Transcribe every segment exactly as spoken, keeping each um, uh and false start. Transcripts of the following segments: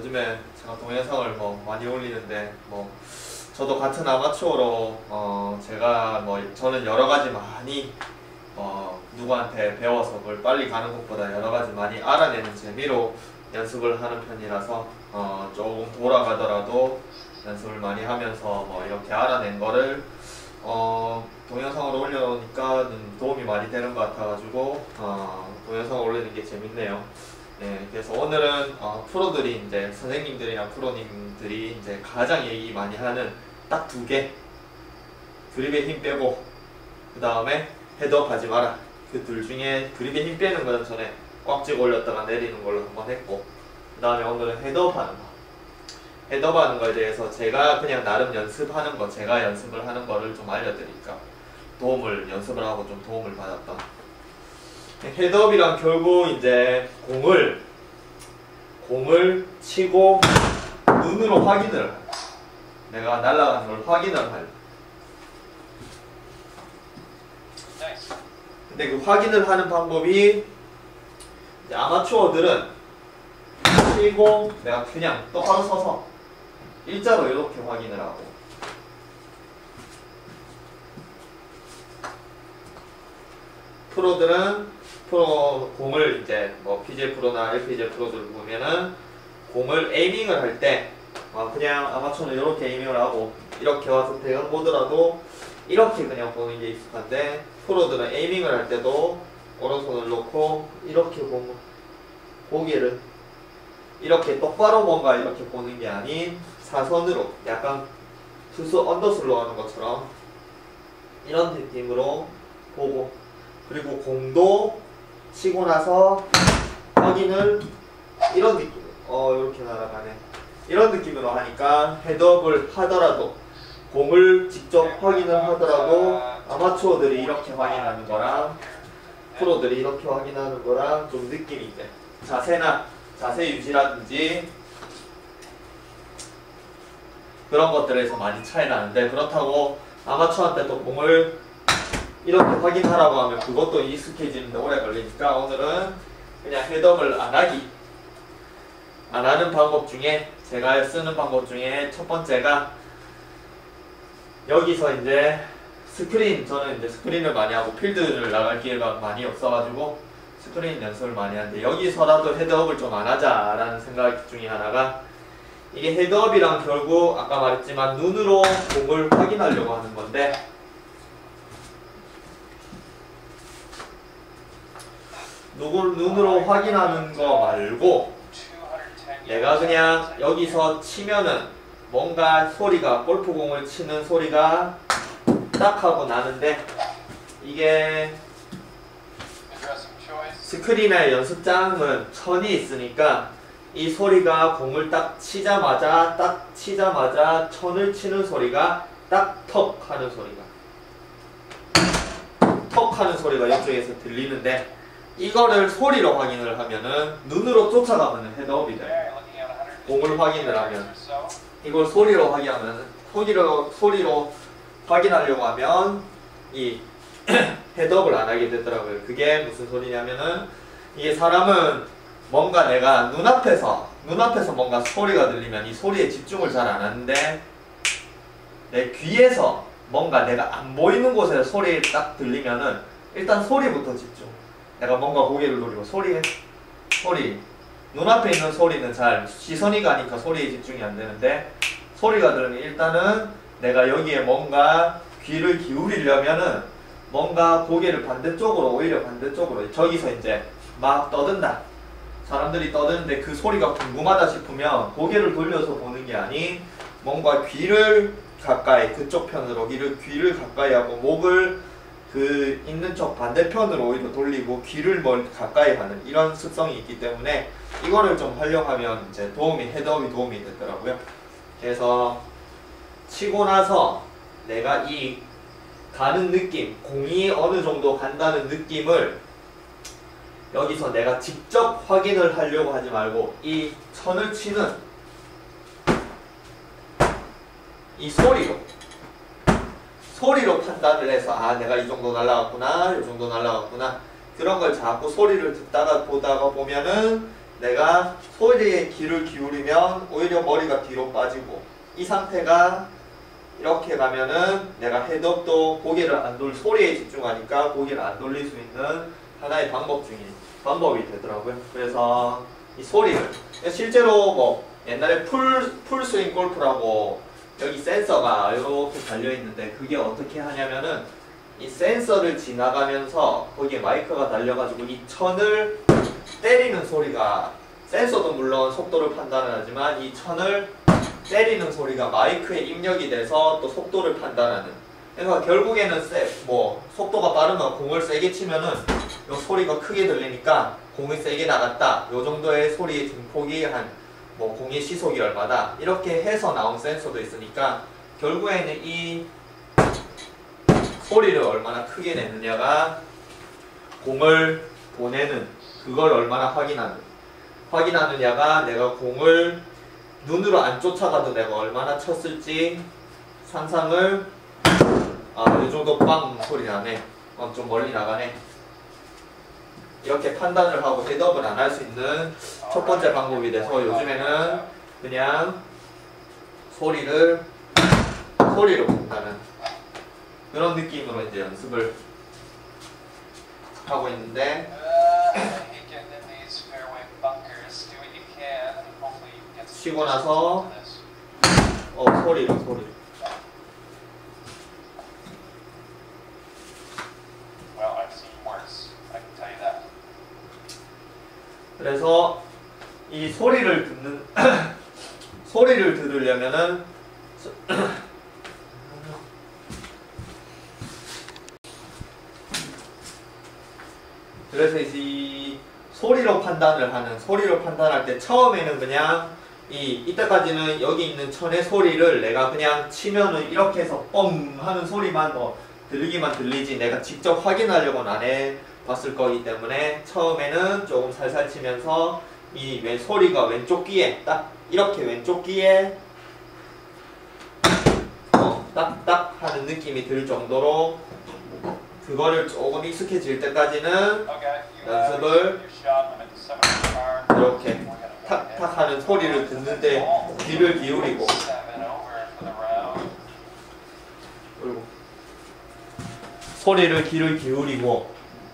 요즘에 제가 동영상을 뭐 많이 올리는데 뭐 저도 같은 아마추어로 어 제가 뭐 저는 여러 가지 많이 어 누구한테 배워서 그걸 빨리 가는 것보다 여러 가지 많이 알아내는 재미로 연습을 하는 편이라서 어 조금 돌아가더라도 연습을 많이 하면서 뭐 이렇게 알아낸 거를 어 동영상으로 올려놓으니까 도움이 많이 되는 것 같아가지고 어 동영상 올리는 게 재밌네요. 네, 그래서 오늘은 어 프로들이 이제 선생님들이나 프로님들이 이제 가장 얘기 많이 하는 딱 두 개, 그립에 힘 빼고 그 다음에 헤드업 하지 마라. 그 둘 중에 그립에 힘 빼는 거는 전에 꽉 쥐고 올렸다가 내리는 걸로 한번 했고, 그 다음에 오늘은 헤드업 하는 거. 헤드업 하는 거에 대해서 제가 그냥 나름 연습하는 거, 제가 연습을 하는 거를 좀 알려드리니까 도움을, 연습을 하고 좀 도움을 받았다. 헤드업이란 결국 이제 공을 공을 치고 눈으로 확인을 해. 내가 날아가는 걸 확인을 할. 근데 그 확인을 하는 방법이 이제 아마추어들은 치고 내가 그냥 똑바로 서서 일자로 이렇게 확인을 하고, 프로들은 프로 공을 이제 뭐 피지에이 프로나 엘피지에이 프로들 보면은 공을 에이밍을 할 때 아 그냥 아마추어는 이렇게 에이밍을 하고 이렇게 와서 대강 보더라도 이렇게 그냥 보는 게 익숙한데, 프로들은 에이밍을 할 때도 오른손을 놓고 이렇게 보면 고개를 이렇게 똑바로 뭔가 이렇게 보는 게 아닌 사선으로 약간 투수 언더슬로 하는 것처럼 이런 느낌으로 보고, 그리고 공도 치고 나서 확인을 이런 느낌, 어 이렇게 날아가네, 이런 느낌으로 하니까 헤드업을 하더라도 공을 직접 확인을 하더라도 아마추어들이 이렇게 확인하는 거랑 프로들이 이렇게 확인하는 거랑 좀 느낌이 있대. 자세나 자세 유지라든지 그런 것들에서 많이 차이 나는데, 그렇다고 아마추어한테 또 공을 이렇게 확인하라고 하면 그것도 익숙해지는데 오래 걸리니까 오늘은 그냥 헤드업을 안 하기, 안 하는 방법 중에 제가 쓰는 방법 중에 첫 번째가 여기서 이제 스크린, 저는 이제 스크린을 많이 하고 필드를 나갈 기회가 많이 없어가지고 스크린 연습을 많이 하는데, 여기서라도 헤드업을 좀 안 하자라는 생각 중에 하나가, 이게 헤드업이랑 결국 아까 말했지만 눈으로 공을 확인하려고 하는 건데, 누굴 눈으로 확인하는 거 말고 내가 그냥 여기서 치면은 뭔가 소리가, 골프공을 치는 소리가 딱 하고 나는데, 이게 스크린의 연습장은 천이 있으니까 이 소리가 공을 딱 치자마자 딱 치자마자 천을 치는 소리가 딱 턱 하는 소리가 턱 하는 소리가 이쪽에서 들리는데, 이거를 소리로 확인을 하면은 눈으로 쫓아가면 헤드업이 돼. 공을 확인을 하면 이걸 소리로 확인하면 소리로 소리로 확인하려고 하면 이 헤드업을 안 하게 되더라고요. 그게 무슨 소리냐면은, 이게 사람은 뭔가 내가 눈앞에서 눈앞에서 뭔가 소리가 들리면 이 소리에 집중을 잘 안 하는데, 내 귀에서 뭔가 내가 안 보이는 곳에 소리 딱 들리면은 일단 소리부터 집중. 내가 뭔가 고개를 돌리고 소리에 소리 눈앞에 있는 소리는 잘 시선이 가니까 소리에 집중이 안 되는데, 소리가 들으면 일단은 내가 여기에 뭔가 귀를 기울이려면은 뭔가 고개를 반대쪽으로, 오히려 반대쪽으로, 저기서 이제 막 떠든다, 사람들이 떠드는데 그 소리가 궁금하다 싶으면 고개를 돌려서 보는 게 아닌 뭔가 귀를 가까이, 그쪽 편으로 귀를, 귀를 가까이 하고 목을 그 있는 쪽 반대편으로 오히려 돌리고 귀를 멀 가까이 하는 이런 습성이 있기 때문에 이거를 좀 활용하면 이제 도움이, 헤드업이 도움이 되더라고요. 그래서 치고 나서 내가 이 가는 느낌, 공이 어느 정도 간다는 느낌을 여기서 내가 직접 확인을 하려고 하지 말고 이 천을 치는 이 소리로 소리로 판단을 해서, 아 내가 이 정도 날라갔구나, 이 정도 날라갔구나, 그런 걸 자꾸 소리를 듣다가 보다가 보면은 내가 소리에 귀를 기울이면 오히려 머리가 뒤로 빠지고, 이 상태가 이렇게 가면은 내가 헤드업도 고개를 안 돌, 소리에 집중하니까 고개를 안 돌릴 수 있는 하나의 방법 중인 방법이 되더라고요. 그래서 이 소리를 실제로 뭐 옛날에 풀, 풀스윙 골프라고 여기 센서가 이렇게 달려있는데, 그게 어떻게 하냐면은 이 센서를 지나가면서 거기에 마이크가 달려가지고 이 천을 때리는 소리가, 센서도 물론 속도를 판단을 하지만 이 천을 때리는 소리가 마이크에 입력이 돼서 또 속도를 판단하는. 그러니까 결국에는 세, 뭐 속도가 빠르면 공을 세게 치면은 요 소리가 크게 들리니까 공이 세게 나갔다, 요 정도의 소리의 증폭이 한 뭐 공의 시속이 얼마다, 이렇게 해서 나온 센서도 있으니까 결국에는 이 소리를 얼마나 크게 내느냐가 공을 보내는 그걸 얼마나 확인하는 확인하느냐가 내가 공을 눈으로 안 쫓아가도 내가 얼마나 쳤을지 상상을. 아, 이 정도 빵 소리 나네. 어, 좀 멀리 나가네. 이렇게 판단을 하고 헤드업을 안 할 수 있는 첫 번째 방법이 돼서, 요즘에는 그냥 소리를 소리로 본다는 그런 느낌으로 이제 연습을 하고 있는데, 쉬고 나서 어 소리로 소리. 그래서 이 소리를 듣는 소리를 들으려면은 그래서 이 소리로 판단을 하는 소리로 판단할 때 처음에는 그냥 이 이때까지는 여기 있는 천의 소리를 내가 그냥 치면은 이렇게 해서 뻥 하는 소리만 뭐 들리기만 들리지 내가 직접 확인하려고는 안 해 봤을 거기 때문에 처음에는 조금 살살 치면서 이 왼 소리가 왼쪽 귀에 딱 이렇게 왼쪽 귀에 어, 딱딱 하는 느낌이 들 정도로 그거를 조금 익숙해질 때까지는 연습을 이렇게 탁탁 하는 소리를 듣는데 귀를 기울이고 그리고 소리를 귀를 기울이고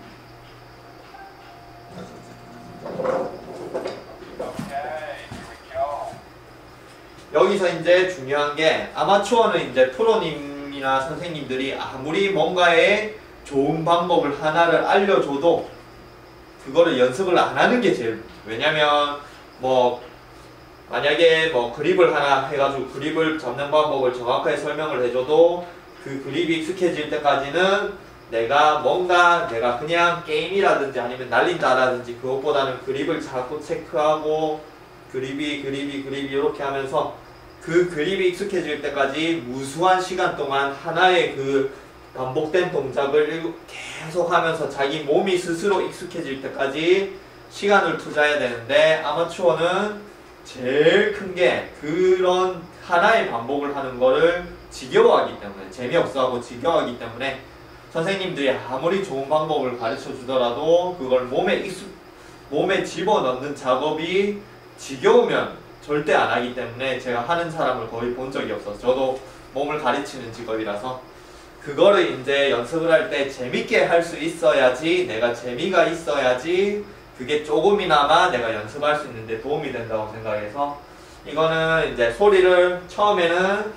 여기서 이제 중요한 게 아마추어는 이제 프로님이나 선생님들이 아무리 뭔가의 좋은 방법을 하나를 알려줘도 그거를 연습을 안 하는 게 제일, 왜냐면 뭐 만약에 뭐 그립을 하나 해가지고 그립을 잡는 방법을 정확하게 설명을 해줘도 그 그립이 익숙해질 때까지는 내가 뭔가 내가 그냥 게임이라든지 아니면 날린다라든지 그것보다는 그립을 자꾸 체크하고 그립이 그립이 그립이 이렇게 하면서 그 그립이 익숙해질 때까지 무수한 시간 동안 하나의 그 반복된 동작을 계속 하면서 자기 몸이 스스로 익숙해질 때까지 시간을 투자해야 되는데 아마추어는 제일 큰 게 그런 하나의 반복을 하는 거를 지겨워하기 때문에 재미없어하고 지겨워하기 때문에 선생님들이 아무리 좋은 방법을 가르쳐 주더라도 그걸 몸에 익숙 몸에 집어넣는 작업이 지겨우면 절대 안 하기 때문에 제가 하는 사람을 거의 본 적이 없어서 저도 몸을 가르치는 직업이라서 그거를 이제 연습을 할 때 재밌게 할 수 있어야지 내가 재미가 있어야지 그게 조금이나마 내가 연습할 수 있는데 도움이 된다고 생각해서 이거는 이제 소리를 처음에는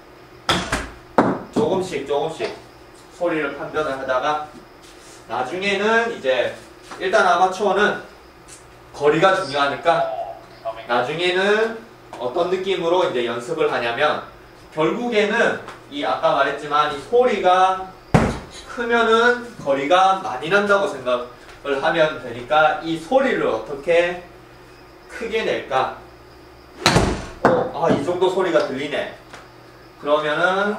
조금씩 조금씩 소리를 판별을 하다가 나중에는 이제 일단 아마추어는 거리가 중요하니까 나중에는 어떤 느낌으로 이제 연습을 하냐면 결국에는 이 아까 말했지만 이 소리가 크면은 거리가 많이 난다고 생각을 하면 되니까 이 소리를 어떻게 크게 낼까? 어, 아, 이 정도 소리가 들리네. 그러면은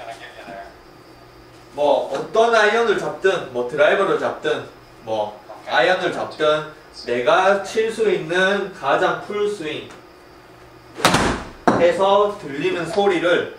뭐 어떤 아이언을 잡든 뭐 드라이버를 잡든 뭐 아이언을 잡든 내가 칠 수 있는 가장 풀스윙 해서 들리는 소리를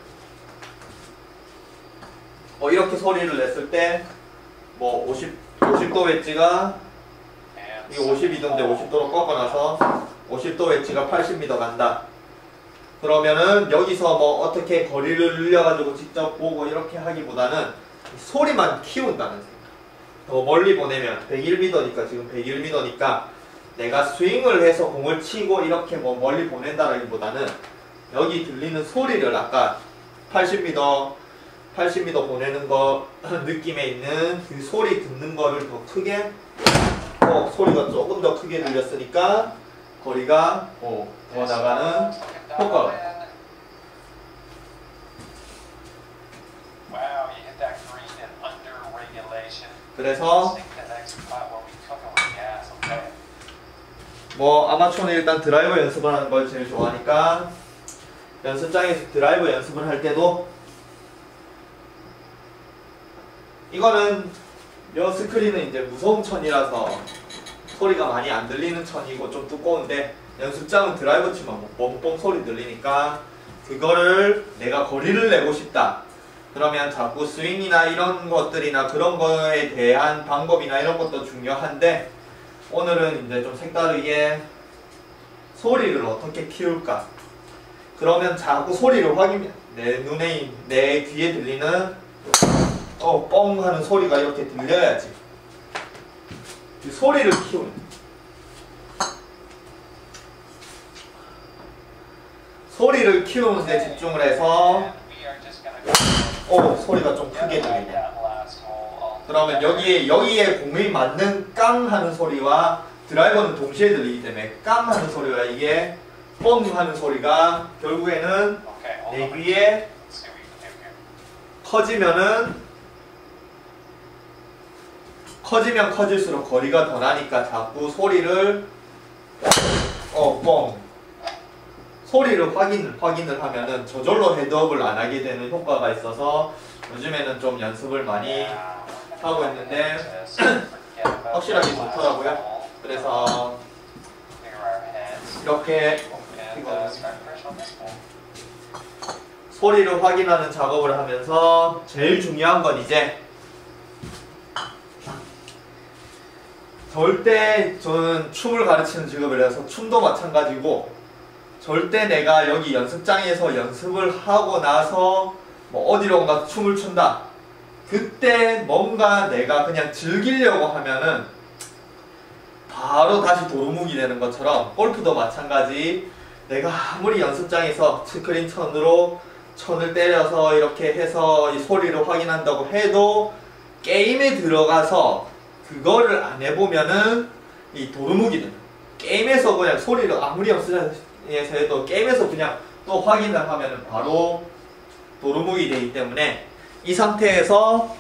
뭐 이렇게 소리를 냈을 때 뭐 오십, 오십 도 웨지가 이 오십이 도인데 오십 도로 꺾어놔서 오십 도 웨지가 팔십 미터 간다. 그러면은 여기서 뭐 어떻게 거리를 늘려가지고 직접 보고 이렇게 하기보다는 소리만 키운다는 생각. 더 멀리 보내면 백일 미터니까 지금 백일 미터니까 내가 스윙을 해서 공을 치고 이렇게 뭐 멀리 보낸다라기보다는 여기 들리는 소리를 아까 팔십 미터 팔십 미터 보내는 거 느낌에 있는 그 소리 듣는 거를 더 크게 어, 소리가 조금 더 크게 들렸으니까 거리가 어, 더 나가는 효과가 있다. 그래서 뭐 아마추어는 일단 드라이버 연습을 하는 걸 제일 좋아하니까 연습장에서 드라이버 연습을 할 때도 이거는 요 스크린은 이제 무서운 천이라서 소리가 많이 안 들리는 천이고 좀 두꺼운데 연습장은 드라이버 치면 뭐 뻥뻥 소리 들리니까 그거를 내가 거리를 내고 싶다. 그러면 자꾸 스윙이나 이런 것들이나 그런 거에 대한 방법이나 이런 것도 중요한데 오늘은 이제 좀 색다르게 소리를 어떻게 키울까. 그러면 자꾸 소리를 확인, 내 눈에, 내 귀에 들리는 어, 뻥 하는 소리가 이렇게 들려야지. 그 소리를 키우는. 소리를 키우는 데 집중을 해서 어, 소리가 좀 크게 들리네. 그러면 여기에, 여기에 공이 맞는 깡 하는 소리와 드라이버는 동시에 들리기 때문에 깡 하는 소리와 이게 뻥 하는 소리가 결국에는 내 귀에 커지면은 커지면 커질수록 거리가 더 나니까 자꾸 소리를 어, 뻥 소리를 확인, 확인을 하면은 저절로 헤드업을 안 하게 되는 효과가 있어서 요즘에는 좀 연습을 많이 하고 있는데 확실하게 좋더라고요. 그래서 이렇게 소리를 확인하는 작업을 하면서 제일 중요한 건 이제 절대 저는 춤을 가르치는 직업이라서 춤도 마찬가지고 절대 내가 여기 연습장에서 연습을 하고 나서 뭐 어디론가 춤을 춘다. 그때 뭔가 내가 그냥 즐기려고 하면은 바로 다시 도루묵이 되는 것처럼 골프도 마찬가지. 내가 아무리 연습장에서 스크린 천으로 천을 때려서 이렇게 해서 이 소리를 확인한다고 해도 게임에 들어가서 그거를 안 해보면은 이 도루묵이 돼. 게임에서 그냥 소리를 아무리 연습장에서 해도 게임에서 그냥 또 확인을 하면은 바로 도루묵이 되기 때문에 이 상태에서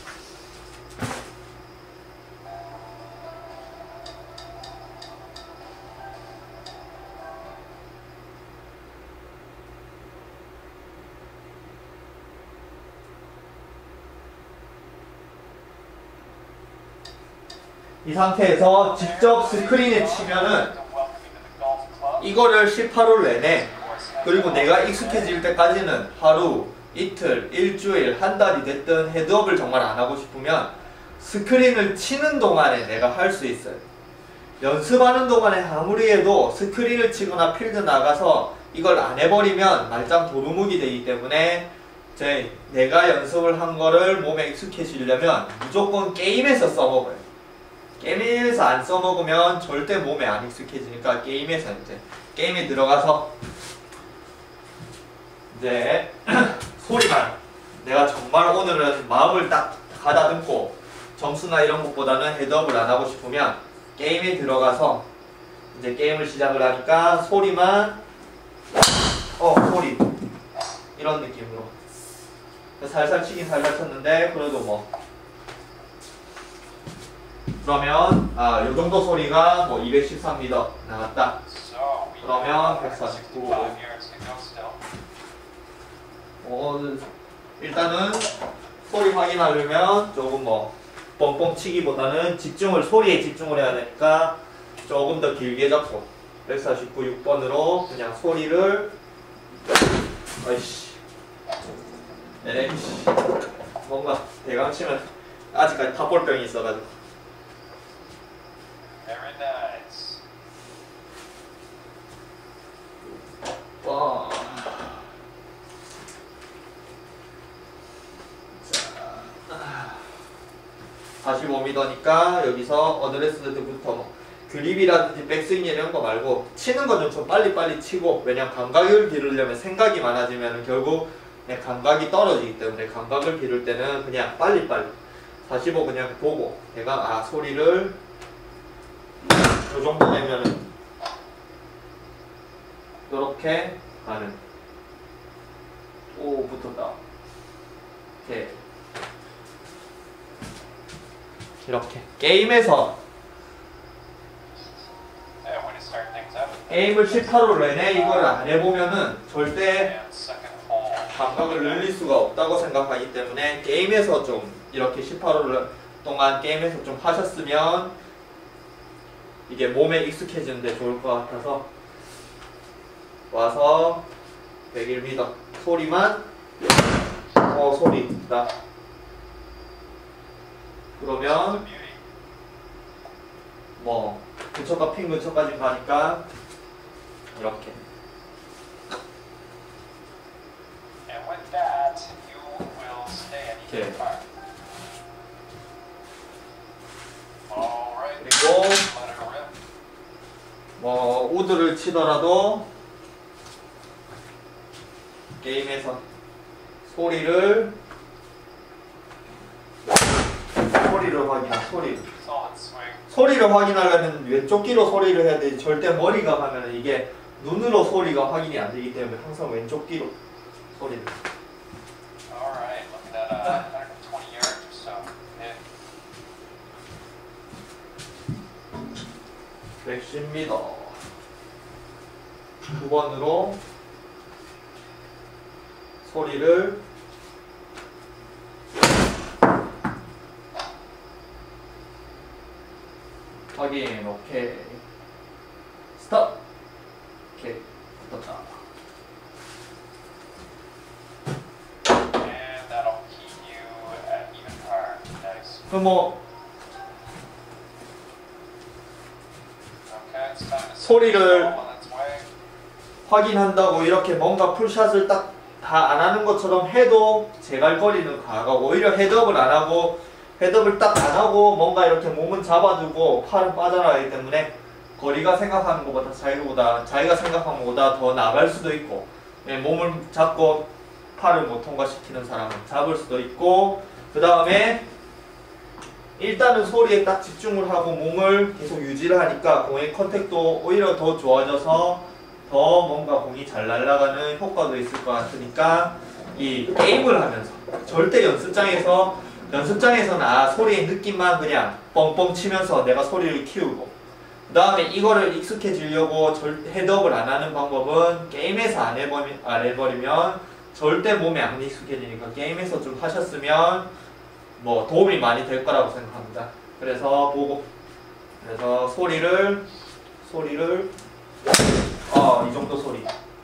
이 상태에서 직접 스크린에 치면은 이거를 십팔 홀 내내 그리고 내가 익숙해질 때까지는 하루, 이틀, 일주일, 한 달이 됐든 헤드업을 정말 안 하고 싶으면 스크린을 치는 동안에 내가 할 수 있어요. 연습하는 동안에 아무리 해도 스크린을 치거나 필드 나가서 이걸 안 해버리면 말짱 도루묵이 되기 때문에 제 내가 연습을 한 거를 몸에 익숙해지려면 무조건 게임에서 써먹어요. 게임에서 안 써먹으면 절대 몸에 안 익숙해지니까 게임에서 이제 게임에 들어가서 이제 소리만 내가 정말 오늘은 마음을 딱 가다듬고 점수나 이런 것보다는 헤드업을 안 하고 싶으면 게임에 들어가서 이제 게임을 시작을 하니까 소리만 어 소리 이런 느낌으로 살살 치긴 살살 쳤는데 그래도 뭐 그러면 아 요정도 소리가 뭐 이백십삼 미터 나갔다. 그러면 백사십구 어, 일단은 소리 확인하려면 조금 뭐 뻥뻥 치기보다는 집중을 소리에 집중을 해야 되니까 조금 더 길게 잡고 백사십구 육 번으로 그냥 소리를 아이씨 에이씨 뭔가 대강 치면 아직까지 탑볼병이 있어가지고 사십오 미터니까 여기서 어드레스부터 그립이라든지 백스윙 이런 거 말고 치는 거 좀 좀 빨리빨리 치고, 왜냐면 감각을 기르려면 생각이 많아지면 결국 그냥 감각이 떨어지기 때문에 감각을 기를 때는 그냥 빨리빨리 사십오 그냥 보고, 내가 아 소리를 요 정도 되면은 요렇게 가는. 오 붙었다. 이렇게 이렇게 게임에서 게임을 십팔 홀 내내 이걸 안 해보면은 절대 감각을 늘릴 수가 없다고 생각하기 때문에 게임에서 좀 이렇게 십팔 홀 동안 게임에서 좀 하셨으면 이게 몸에 익숙해지는데 좋을 것 같아서 와서 백일 미터 소리만 어 소리 나 그러면 뭐 근처가 핀 근처까지 가니까 이렇게 이렇게 그리고 뭐 우드를 치더라도 게임에서 소리를 소리를 확인하 소리 소리를 확인하려면 왼쪽 귀로 소리를 해야 되지, 절대 머리가 가면 이게 눈으로 소리가 확인이 안 되기 때문에 항상 왼쪽 귀로 소리를. 백십 미터 두 번으로 소리를 확인. 오케이 스톱. 오케이 붙었다. 그럼 뭐 소리를 확인한다고 이렇게 뭔가 풀샷을 딱 다 안 하는 것처럼 해도 제갈거리는 가고, 오히려 헤드업을 안 하고 헤드업을 딱 안 하고 뭔가 이렇게 몸은 잡아두고 팔은 빠져나가기 때문에 거리가 생각하는 것보다 자기보다 자기가 생각하는 것보다 더 나갈 수도 있고, 예, 몸을 잡고 팔을 못 통과시키는 사람은 잡을 수도 있고, 그 다음에 일단은 소리에 딱 집중을 하고 몸을 계속 유지를 하니까 공의 컨택도 오히려 더 좋아져서 더 뭔가 공이 잘 날아가는 효과도 있을 것 같으니까 이 게임을 하면서 절대 연습장에서 연습장에서는 아 소리의 느낌만 그냥 뻥뻥 치면서 내가 소리를 키우고, 그 다음에 이거를 익숙해지려고 절 헤드업을 안 하는 방법은 게임에서 안, 해버리, 안 해버리면 절대 몸에 안 익숙해지니까 게임에서 좀 하셨으면 뭐 도움이 많이 될 거라고 생각합니다. 그래서 보고 그래서 소리를 소리를 어, 이 정도 소리.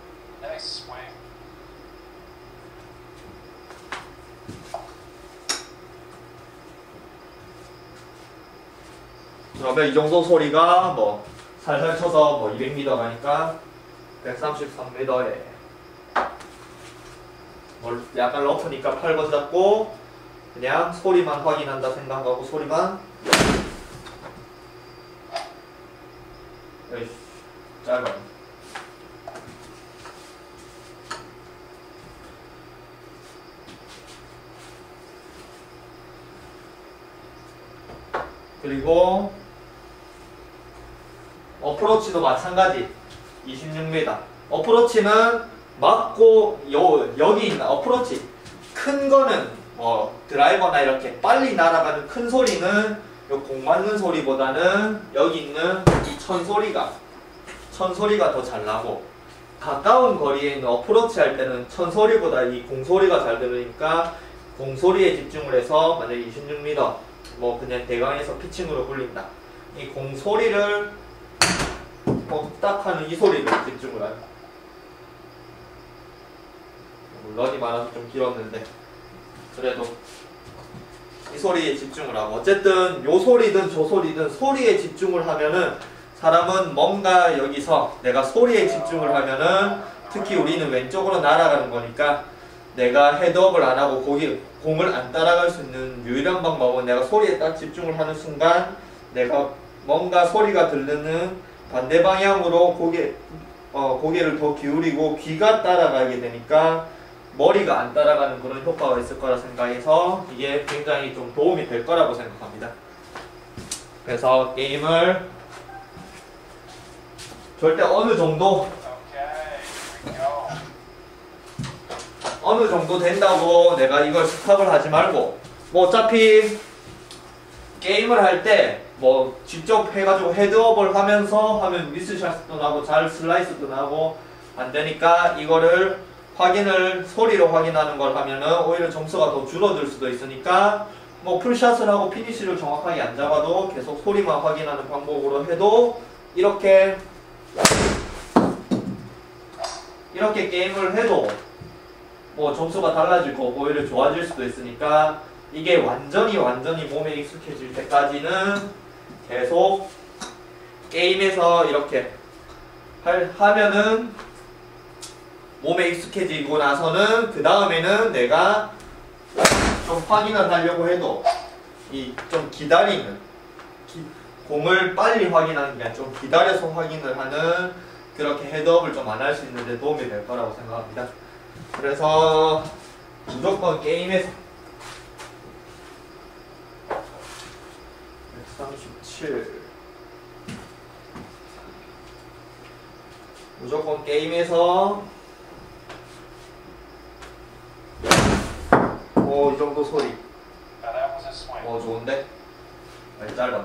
그러면 이 정도 소리가 뭐 살살 쳐서 뭐 이백 미터 가니까 백삼십삼 미터에 뭐 약간 러프니까 팔 번 잡고 그냥 소리만 확인한다 생각하고 소리만. 에이씨 짧아. 그리고 어프로치도 마찬가지 이십육 미터. 어프로치는 맞고 요 여기 있는 어프로치 큰 거는 뭐 드라이버나 이렇게 빨리 날아가는 큰 소리는 요 공 맞는 소리보다는 여기 있는 이 천 소리가 천 소리가 더 잘 나고, 가까운 거리에 있는 어프로치 할 때는 천 소리보다 이 공 소리가 잘 들으니까 공 소리에 집중을 해서 만약에 이십육 미터 뭐 그냥 대강에서 피칭으로 굴린다, 이 공 소리를 딱 하는 이 소리를 집중을 해요. 런이 많아서 좀 길었는데 그래도 이 소리에 집중을 하고, 어쨌든 요 소리든 저 소리든 소리에 집중을 하면은 사람은 뭔가 여기서 내가 소리에 집중을 하면은 특히 우리는 왼쪽으로 날아가는 거니까 내가 헤드업을 안 하고 거기 공을 안 따라갈 수 있는 유일한 방법은 내가 소리에 딱 집중을 하는 순간 내가 뭔가 소리가 들리는 반대 방향으로 고개, 어, 고개를 더 기울이고 귀가 따라가게 되니까 머리가 안 따라가는 그런 효과가 있을 거라 생각해서 이게 굉장히 좀 도움이 될 거라고 생각합니다. 그래서 게임을 절대 어느 정도 어느 정도 된다고 내가 이걸 스탑을 하지 말고 뭐 어차피 게임을 할 때 뭐 직접 해가지고 헤드업을 하면서 하면 미스샷도 나고 잘 슬라이스도 나고 안 되니까 이거를 확인을 소리로 확인하는 걸 하면은 오히려 점수가 더 줄어들 수도 있으니까 뭐 풀샷을 하고 피니쉬를 정확하게 안 잡아도 계속 소리만 확인하는 방법으로 해도 이렇게 이렇게 게임을 해도 뭐 점수가 달라질 거고 오히려 좋아질 수도 있으니까 이게 완전히 완전히 몸에 익숙해질 때까지는 계속 게임에서 이렇게 할, 하면은 몸에 익숙해지고 나서는 그 다음에는 내가 좀 확인을 하려고 해도 이 좀 기다리는 기, 공을 빨리 확인하는 게 아니라 좀 기다려서 확인을 하는 그렇게 헤드업을 좀 안 할 수 있는데 도움이 될 거라고 생각합니다. 그래서 무조건 게임에서 백삼십칠 무조건 게임에서 오, 이 정도 소리 오, 좋은데? 많이 짧았네.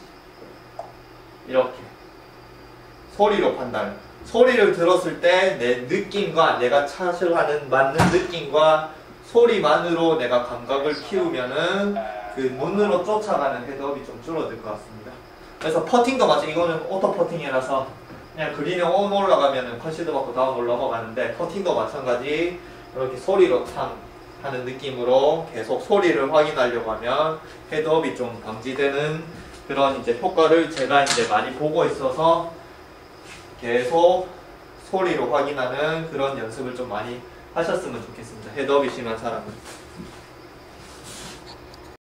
이렇게 소리로 판단. 소리를 들었을 때 내 느낌과 내가 샷을 하는 맞는 느낌과 소리만으로 내가 감각을 키우면은 그 눈으로 쫓아가는 헤드업이 좀 줄어들 것 같습니다. 그래서 퍼팅도 마찬가지. 이거는 오토 퍼팅이라서 그냥 그린에 온 올라가면은 컨시드 받고 다운으로 넘어가는데 퍼팅도 마찬가지. 이렇게 소리로 탕 하는 느낌으로 계속 소리를 확인하려고 하면 헤드업이 좀 방지되는 그런 이제 효과를 제가 이제 많이 보고 있어서 계속 소리로 확인하는 그런 연습을 좀 많이 하셨으면 좋겠습니다. 헤드업이 심한 사람은.